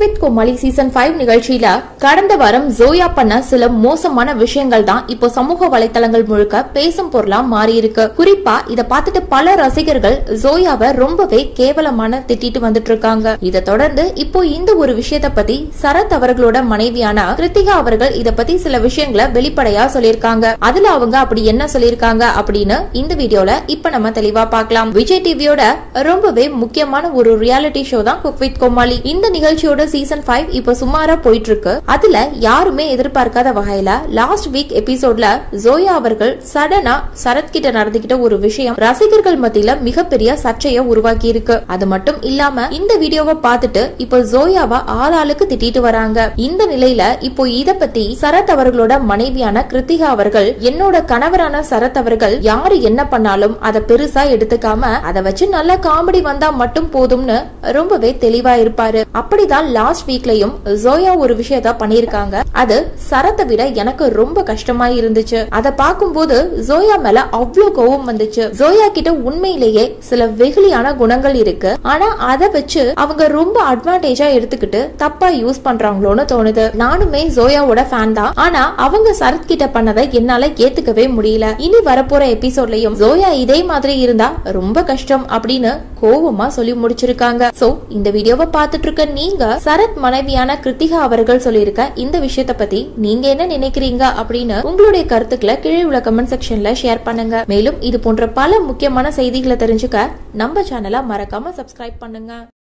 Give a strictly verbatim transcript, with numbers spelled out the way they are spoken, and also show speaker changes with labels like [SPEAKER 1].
[SPEAKER 1] With Comali season five நிகழ்ச்சியில கடந்த வாரம் ஜோயா பண்ண சில மோசமான விஷயங்கள் தான் இப்போ சமூக வலைத்தளங்கள் முழுக்க பேசும் பொருளா மாறி இருக்கு. குறிப்பா இத பார்த்துட்டு பல ரசிகர்கள் ஜோயாவை ரொம்பவே கேவலமான திட்டிட்டு வந்துட்டு இருக்காங்க. இதை தொடர்ந்து இப்போ இந்த ஒரு விஷயத்த பத்தி சரத் அவர்களோட மனைவியான கிருத்திகா அவர்கள் இத பத்தி சில விஷயங்களை வெளிப்படையா சொல்லிருக்காங்க. அதுல அவங்க அப்படி என்ன சொல்லிருக்காங்க அப்படின்னு இந்த வீடியோல இப்ப நம்ம தெளிவா பார்க்கலாம். விஜய் டிவியோட ரொம்பவே முக்கியமான ஒரு ரியாலிட்டி ஷோ தான் குக் வித் கோமாளி. இந்த நிகழ்ச்சியோட சீசன் ஃபைவ் இப்ப சுமாரா போயிட்டு இருக்கு. அதுல யாருமே எதிர்பார்க்காத வகையில லாஸ்ட் வீக் எபிசோட்ல ஜோயா அவர்கள் சடனா சரத் கிட்ட நடந்துகிட்ட ஒரு விஷயம் ரசிகர்கள் மத்தியில மிகப்பெரிய சர்ச்சையை உருவாக்கி இருக்கு. அது மட்டும் இல்லாம இந்த வீடியோவை பார்த்துட்டு இப்போ ஜோயாவை ஆளாளுக்கு திட்டிட்டு வராங்க. இந்த நிலையில இப்போ இத பத்தி சரத் அவர்களோட மனைவியான கிருத்திகா அவர்கள், என்னோட கணவரான சரத் அவர்கள் யாரு என்ன பண்ணாலும் அதை பெருசா எடுத்துக்காம அதை வச்சு நல்ல காமெடி வந்தா மட்டும் போதும்னு ரொம்பவே தெளிவா இருப்பாரு. அப்படிதான் லாஸ்ட் வீக்லயும் ஜோயா ஒரு விஷயத்த பண்ணிருக்காங்க. அது சரத்தை விட எனக்கு ரொம்ப கஷ்டமா இருந்துச்சு. அதை பார்க்கும்போது ஜோயா மேல அவ்வளவு கோவம் வந்துச்சு. ஜோயா கிட்ட உண்மையிலேயே சில வெகுளியான குணங்கள் இருக்கு. ஆனா அதை வச்சு அவங்க ரொம்ப அட்வான்டேஜா எடுத்துக்கிட்டு தப்பா யூஸ் பண்றாங்களோன்னு தோணுது. நானுமே ஜோயாவோட ஃபேன் தான். ஆனா அவங்க சரத் கிட்ட பண்ணதை என்னால ஏத்துக்கவே முடியல. இனி வரப்போற எபிசோட்லயும் ஜோயா இதே மாதிரி இருந்தா ரொம்ப கஷ்டம் அப்படின்னு கோவமா சொல்லி முடிச்சிருக்காங்க. சோ இந்த வீடியோவை பார்த்துட்டு இருக்க நீங்க சரத் மனைவியான கிருத்திகா அவர்கள் சொல்லியிருக்க இந்த விஷயத்த பத்தி நீங்க என்ன நினைக்கிறீங்க அப்படின்னு உங்களுடைய கருத்துக்களை கீழே உள்ள கமெண்ட் செக்ஷன்ல ஷேர் பண்ணுங்க. மேலும் இது போன்ற பல முக்கியமான செய்திகளை தெரிஞ்சுக்க நம்ம சேனலை மறக்காம சப்ஸ்கிரைப் பண்ணுங்க.